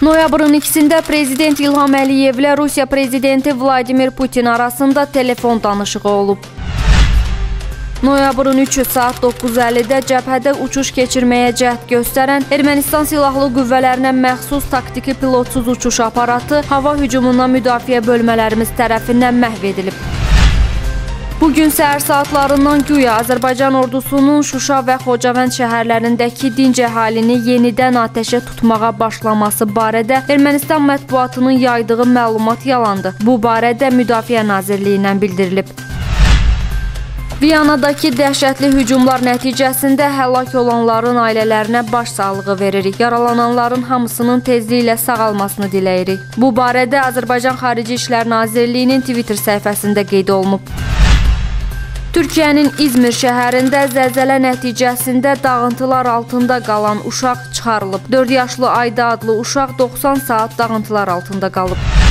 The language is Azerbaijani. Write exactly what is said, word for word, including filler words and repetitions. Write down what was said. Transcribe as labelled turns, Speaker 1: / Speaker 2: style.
Speaker 1: Noyabrın ikisində Prezident İlham Əliyev ilə Rusiya Prezidenti Vladimir Putin arasında telefon danışığı olub. Noyabrın üçü saat doqquz əllidə cəbhədə uçuş keçirməyə cəhd göstərən Ermənistan Silahlı Qüvvələrinə məxsus taktiki pilotsuz uçuş aparatı hava hücumundan müdafiə bölmələrimiz tərəfindən məhv edilib. Bugün səhər saatlarından güya Azərbaycan ordusunun Şuşa və Xocavənd şəhərlərindəki dinc əhalini yenidən atəşə tutmağa başlaması barədə Ermənistan mətbuatının yaydığı məlumat yalandı. Bu barədə Müdafiə Nazirliyindən bildirilib. Viyanadakı dəhşətli hücumlar nəticəsində həlak olanların ailələrinə başsağlığı veririk. Yaralananların hamısının tezliklə sağalmasını diləyirik. Bu barədə Azərbaycan Xarici İşlər Nazirliyinin Twitter səhifəsində qeyd olunub. Türkiyənin İzmir şəhərində zəlzələ nəticəsində dağıntılar altında qalan uşaq çıxarılıb. dörd yaşlı Ayda adlı uşaq doxsan saat dağıntılar altında qalıb.